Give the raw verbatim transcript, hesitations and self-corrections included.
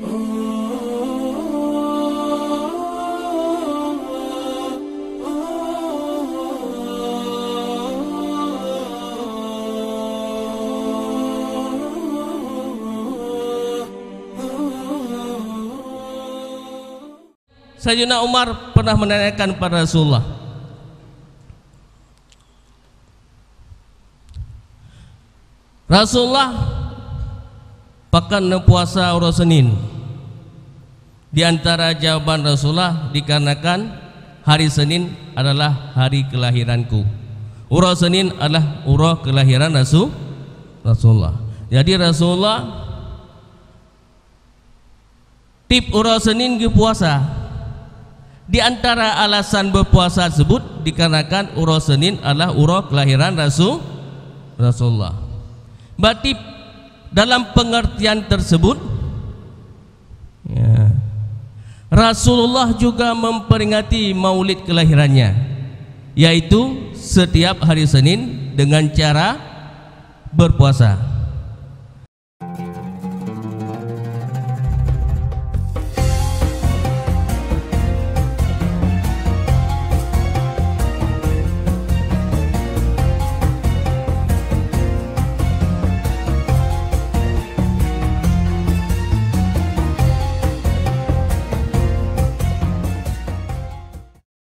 Sayyidina Umar pernah menanyakan kepada Rasulullah, Rasulullah pakan puasa Ura Senin. Di antara jawaban Rasulullah, dikarenakan hari Senin adalah hari kelahiranku. Ura Senin adalah ura kelahiran Rasul Rasulullah. Jadi Rasulullah tip Ura Senin ke puasa. Di antara alasan berpuasa tersebut dikarenakan ura Senin adalah ura kelahiran Rasul Rasulullah. Berarti dalam pengertian tersebut ya, Rasulullah juga memperingati maulid kelahirannya, yaitu setiap hari Senin dengan cara berpuasa.